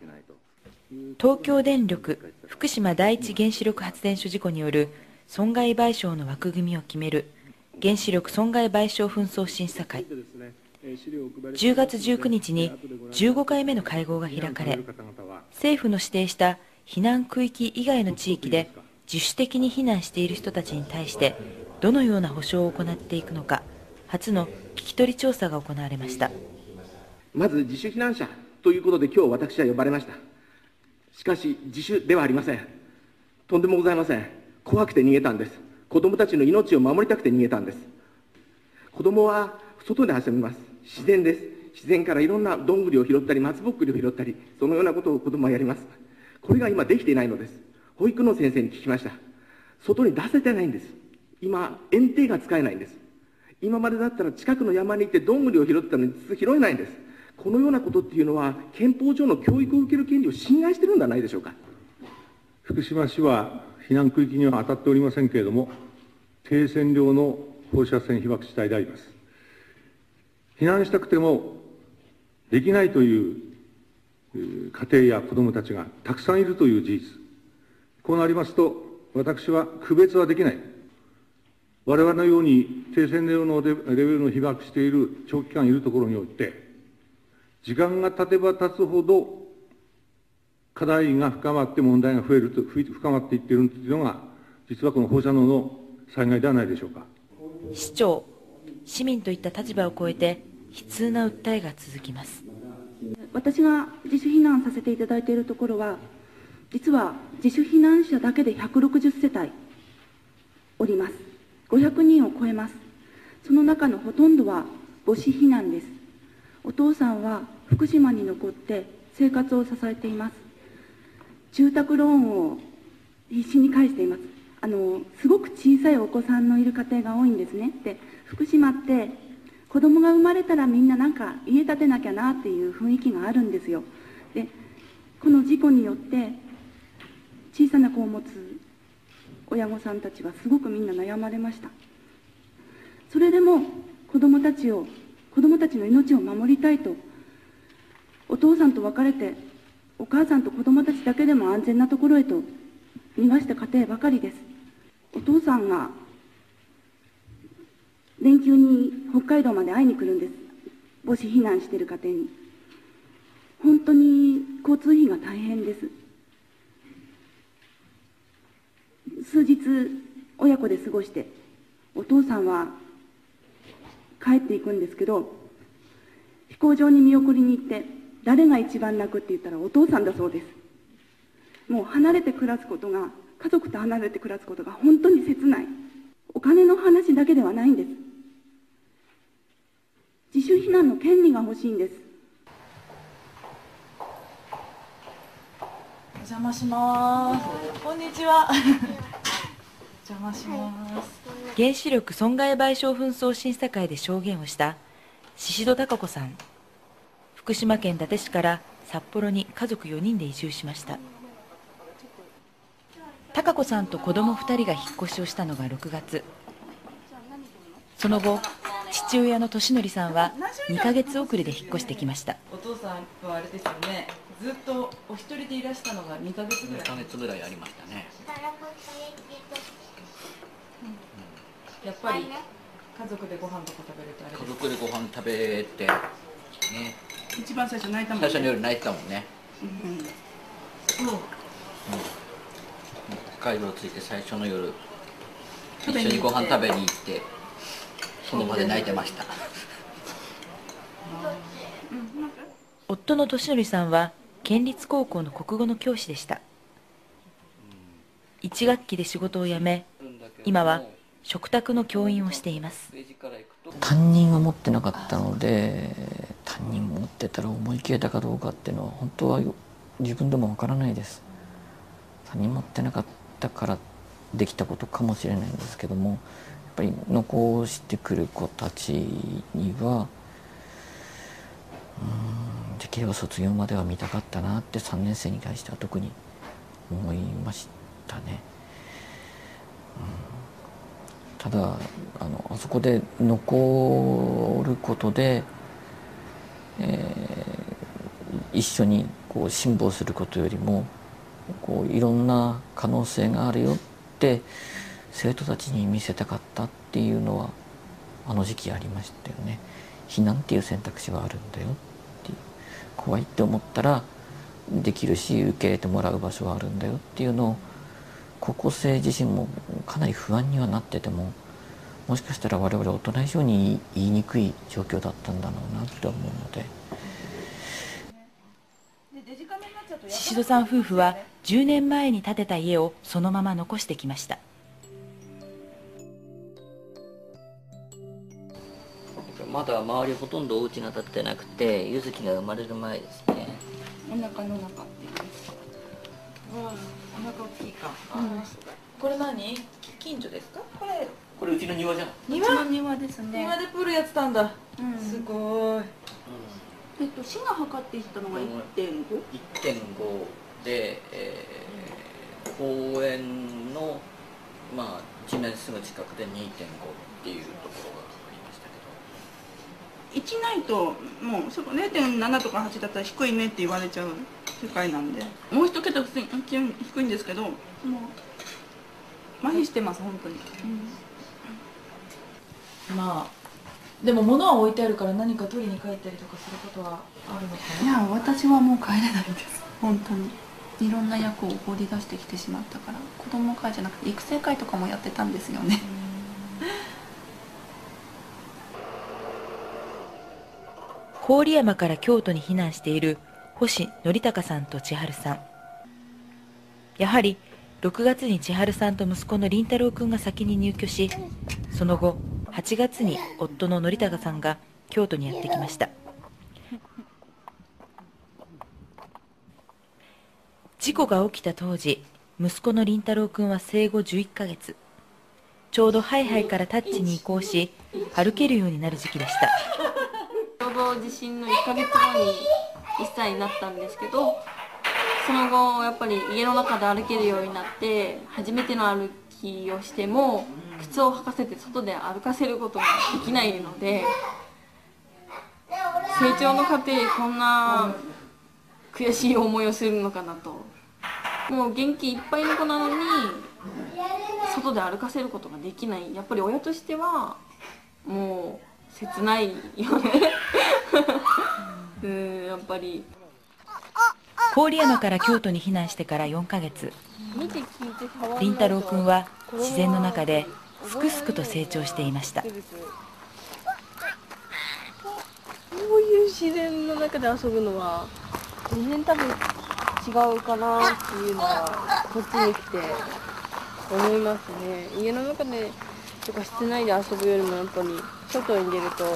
東京電力福島第一原子力発電所事故による損害賠償の枠組みを決める原子力損害賠償紛争審査会。10月19日に15回目の会合が開かれ、政府の指定した避難区域以外の地域で自主的に避難している人たちに対してどのような補償を行っていくのか、初の聞き取り調査が行われました。 まず自主避難者ということで今日私は呼ばれました。しかし自主ではありません。とんでもございません。怖くて逃げたんです。子供たちの命を守りたくて逃げたんです。子供は外で遊びます。自然です。自然からいろんなどんぐりを拾ったり松ぼっくりを拾ったり、そのようなことを子供はやります。これが今できていないのです。保育の先生に聞きました。外に出せてないんです。今園庭が使えないんです。今までだったら近くの山に行ってどんぐりを拾ったのに拾えないんです。このようなことっていうのは憲法上の教育を受ける権利を侵害しているんではないでしょうか。 福島市は避難区域には当たっておりませんけれども、低線量の放射線被曝地帯であります。避難したくてもできないという家庭や子どもたちがたくさんいるという事実。こうなりますと、私は区別はできない。我々のように低線量のレベルの被曝している長期間いるところにおいて、時間が経てば経つほど課題が深まって問題が深まっていっているというのが、実はこの放射能の災害ではないでしょうか。 市長、市民といった立場を超えて悲痛な訴えが続きます。 私が自主避難させていただいているところは、実は自主避難者だけで160世帯おります。500人を超えます。その中のほとんどは母子避難です。お父さんは福島に残って生活を支えています。住宅ローンを必死に返しています。すごく小さいお子さんのいる家庭が多いんですね。で、福島って子供が生まれたらみんななんか家建てなきゃなっていう雰囲気があるんですよ。で、この事故によって小さな子を持つ親御さんたちはすごくみんな悩まれました。それでも子供たちの命を守りたいと、お父さんと別れてお母さんと子供たちだけでも安全なところへと逃がした家庭ばかりです。お父さんが連休に北海道まで会いに来るんです。母子避難している家庭に。本当に交通費が大変です。数日親子で過ごして、お父さんは帰っていくんですけど、飛行場に見送りに行って、誰が一番泣くって言ったらお父さんだそうです。もう離れて暮らすことが、家族と離れて暮らすことが本当に切ない。お金の話だけではないんです。自主避難の権利が欲しいんです。 お邪魔します。こんにちは。お邪魔します。 原子力損害賠償紛争審査会で証言をした宍戸孝子さん。福島県伊達市から札幌に家族4人で移住しました。孝子さんと子供2人が引っ越しをしたのが6月。その後、父親の俊則さんは2ヶ月遅れで引っ越してきました。 お父さんはあれですよね、ずっとお一人でいらしたのが2ヶ月ぐらい。 2ヶ月ぐらいありましたね。 やっぱり家族でご飯とか食べるとあれですか。 家族でご飯食べて、ね、 一番最初泣いたもんね。 最初の夜泣いてたもんね。北海道着いて最初の夜、一緒にご飯食べに行って、その場で泣いてました。 夫の俊則さんは県立高校の国語の教師でした。1学期で仕事を辞め、今は食卓の教員をしています。 担任は持ってなかったので、担任持ってたら思い切れたかどうかっていうのは本当は自分でもわからないです。担任持ってなかったからできたことかもしれないんですけども、やっぱり残してくる子たちにはできれば卒業までは見たかったなって3年生に対しては特に思いましたね。ただあそこで残ることで、一緒にこう辛抱することよりもこういろんな可能性があるよって生徒たちに見せたかったっていうのはあの時期ありましたよね。避難っていう選択肢はあるんだよっていう、怖いって思ったらできるし受け入れてもらう場所はあるんだよっていうのを高校生自身もかなり不安にはなってても、もしかしたら我々大人以上に言いにくい状況だったんだろうなと思うので。 宍戸さん夫婦は10年前に建てた家をそのまま残してきました。 まだ周りほとんどお家が建ってなくて、柚月が生まれる前ですね。 お腹の中っていう。 お腹大きいか。これ何？近所ですか？ これうちの庭じゃん。 庭の庭ですね。 庭でプールやってたんだ。 うんすごい。 市が測っていったのが 1.5？ 1.5 で、公園の、まあ、地面すぐ近くで 2.5 っていうところがありましたけど、 1ないともうそこ 0.7 とか8だったら低いねって言われちゃう世界なんで、もう一桁低いんですけど、もう麻痺してます本当に、 まあでも物は置いてあるから何か取りに帰ったりとかすることはあるのかな。 いや私はもう帰れないです本当に。いろんな役を放り出してきてしまったから、子ども会じゃなくて育成会とかもやってたんですよね。 郡山から京都に避難している星則孝さんと千春さん。やはり6月に千春さんと息子の凛太郎くんが先に入居し、その後8月に夫の則孝さんが京都にやってきました。事故が起きた当時、息子の凛太郎くんは生後11ヶ月。ちょうどハイハイからタッチに移行し、歩けるようになる時期でした。 ちょうど地震の1ヶ月後に1歳になったんですけど、その後やっぱり家の中で歩けるようになって、初めての歩きをしても靴を履かせて外で歩かせることができないので、成長の過程でこんな悔しい思いをするのかなと。もう元気いっぱいの子なのに外で歩かせることができない、やっぱり親としてはもう切ないよねやっぱり。 郡山から京都に避難してから4ヶ月、凛太郎くんは自然の中ですくすくと成長していました。 こういう自然の中で遊ぶのは全然多分違うかなっていうのはこっちに来て思いますね。家の中でとか室内で遊ぶよりもやっぱり外に出ると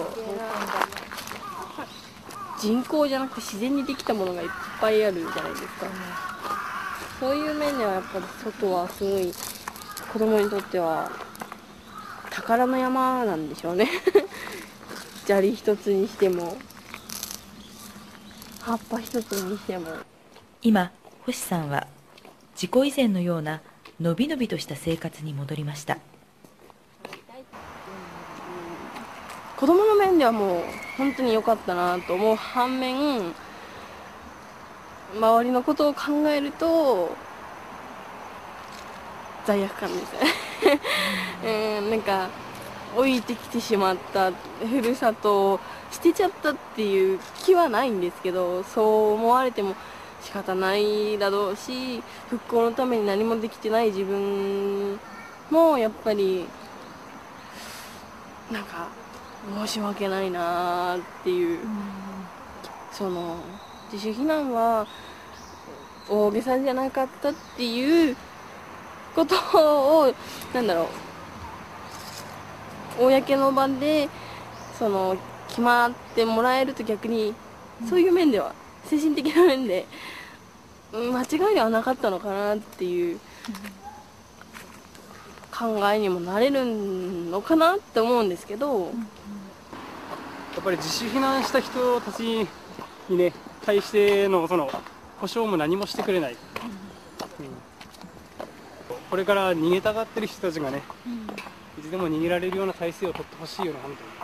人工じゃなくて自然にできたものがいっぱいあるじゃないですか。そういう面ではやっぱり外はすごい子供にとっては宝の山なんでしょうね砂利一つにしても葉っぱ一つにしても。 今、星さんは事故以前のようなのびのびとした生活に戻りました。 子供の面ではもう本当に良かったなと思う反面、周りのことを考えると罪悪感ですねなんか老いてきてしまったふるさとを捨てちゃったっていう気はないんですけど、そう思われても仕方ないだろうし、復興のために何もできてない自分もやっぱりなんか申し訳ないなっていう、その自主避難は大げさじゃなかったっていうことをなんだろう、公の場でその決まってもらえると逆にそういう面では精神的な面で間違いではなかったのかなっていう考えにもなれるのかなって思うんですけど、 やっぱり自主避難した人たちにね対してのその保証も何もしてくれない、これから逃げたがってる人たちがね、いつでも逃げられるような体制を取ってほしいような本当に。